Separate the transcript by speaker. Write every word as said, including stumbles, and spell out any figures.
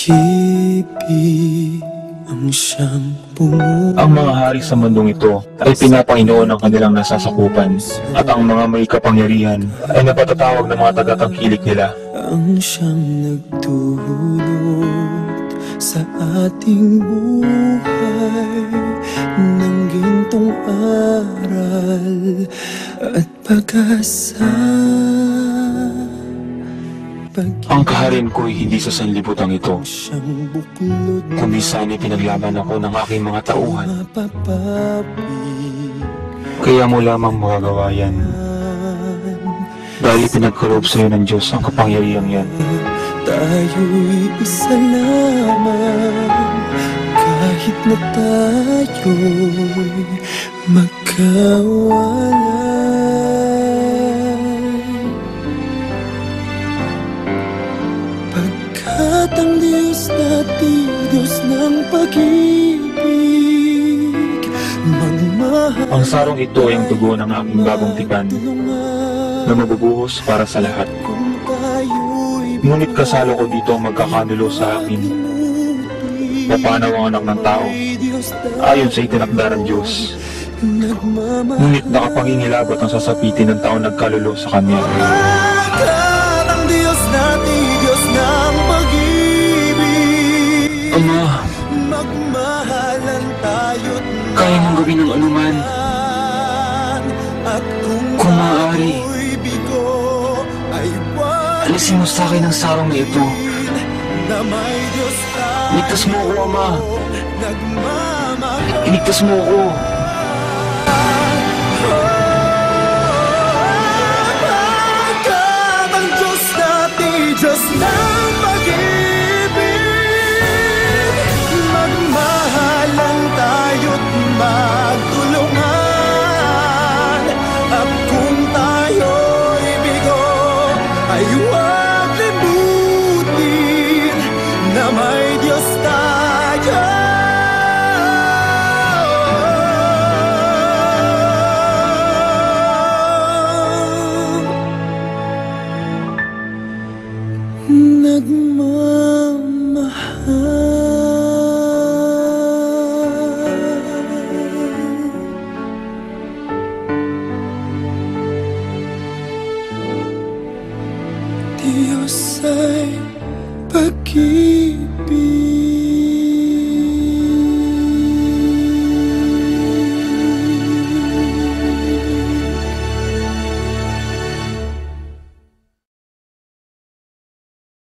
Speaker 1: pag-ibig ang siyang bumuo.
Speaker 2: Ang mga hari sa mundong ito ay pinapanginoon ng kanilang nasasakupan, at ang mga may kapangyarihan ay napatatawag ng mga tagatangkilik nila.
Speaker 1: Ang siyang nagdulot sa ating buhay ng gintong aral at pag-asa.
Speaker 2: Ang kaharian ko'y hindi sa sanlibutan ito, kundi sana'y pinaglaban ako ng aking mga tauhan. Kaya mo lamang magagawa yan, dahil pinagkaloob sa'yo ng Diyos ang kapangyarihang yan.
Speaker 1: Tayo'y isa lamang, kahit na tayo'y magkawalay. Pagkat ang Diyos natin, Diyos ng pag-ibig, magmahal.
Speaker 2: Ang sarong ito ay ang dugo ng aking bagong tipan, na mabubuhos para sa lahat. Ngunit kasalo ko dito ang magkakanulo sa akin. Papanaw ang anak ng tao, ayon sa itinakda ng Diyos. Ngunit nakapangingilabot ang sasapitin ng tao nagkalulo sa Kanya.
Speaker 1: Pagkat ang Diyos natin, Diyos ng pag-ibig,
Speaker 2: Ama,
Speaker 1: magmahalan tayo't
Speaker 2: kaya mong gawin ng anuman.
Speaker 1: at kung
Speaker 2: Kung maaari,
Speaker 1: bigo ay wag
Speaker 2: alisin mo sa akin ang sarong na ito.
Speaker 1: na may Diyos tayo.
Speaker 2: Iligtas mo ako, Ama.
Speaker 1: Nagmamahal.
Speaker 2: Iligtas mo ako.
Speaker 1: Pagkat ang Diyos natin, Diyos ng pag-ibig, magmahalan tayo't magtulungan. At kung tayo'y bigo, ay huwag limutin na may Diyos tayo. Nagmamahal. Diyos ay pag-ibig.